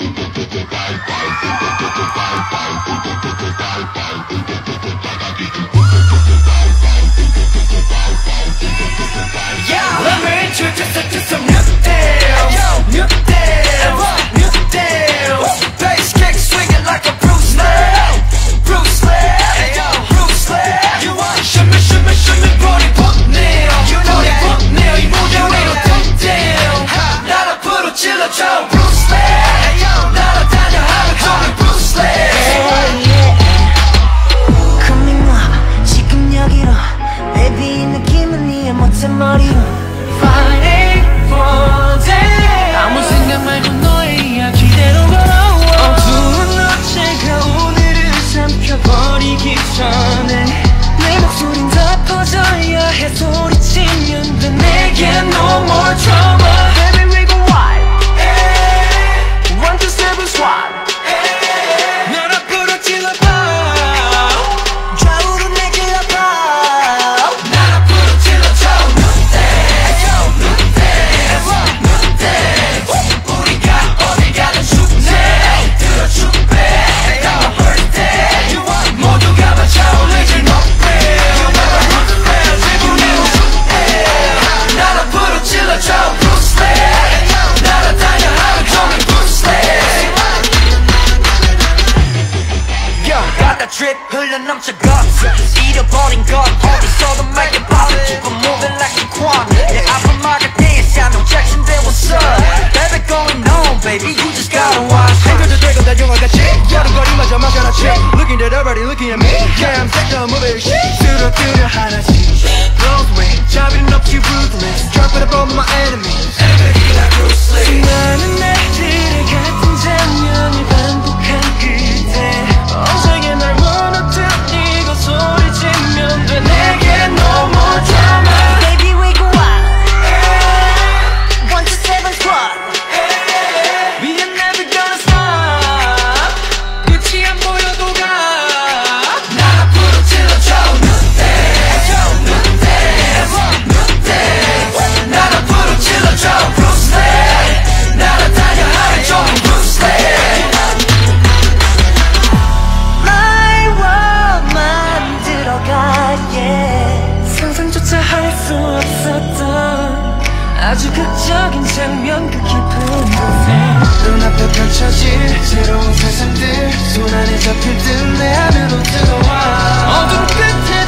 Let me introduce you to some new deals, new deals, new deals. Bass kick swinging like a Bruce Lee, Bruce Lee, Bruce Lee. You want shimmy, shimmy, shimmy, body pump nail. You know that pump nail, 이 무대 위로 dump down. 날 앞으로 찔러줘 Bruce Lee. 날아다녀 하루 종일 Bruce Lee. Coming up, 지금 여기로 Baby 이 느낌은 이해 못해 머리로 Fighting for day. 아무 생각 말고 너의 이야기대로 걸어와 어두운 어제가 오늘을 삼켜버리기 전에 내 목소린 더 퍼져야 해 소리치면 돼 내겐 no more drama Baby we go wild 1, 2, 7 swat 날 앞으로 찔러봐. 좌우로 내 길러봐 날 앞으로 찔러줘. 우리가 어딜 가든 축제 들어줄게. 나 birthday 모두가 맞춰 올리지 높이. 날 앞으로 찔러줘 Bruce Lee. 날아다녀 하루 종일 Bruce Lee. got that drip 흘러넘쳐 guts 잃어버린 것 어디서도 make it pop Keep on moving like a quant 내 앞을 막을 때에 샤명 Jackson there what's up Baby going on baby you just gotta watch 생겨도 되고 다 영화같이 여름거리마저 마셔놨지 Looking at everybody looking at me Yeah I'm sick of moving shit 쓰러뜨려 하나씩 Blows away 자비는 없이 ruthless Drop it up on my enemies Enemy like Bruce Lee. 수많은 날들의 같은 장면을 반복한 그때 언제게 날 무너뜨리고 소리치면 돼 내게 no more drama Baby we go wild 1, 2, 7 squad We are never gonna stop 끝이 안 보여도 가 날 앞으로 찔러줘. 날 앞으로 찔러줘 Bruce Lee. 날아다녀 하루 종일 Bruce Lee. My world 만들어가 yeah. 상상조차 할 수 없었던 아주 극적인 장면 그 깊은 곳에 눈앞에 펼쳐질 새로운 세상들 손안에 잡힐 듯 내 안으로 들어와 어둠 끝에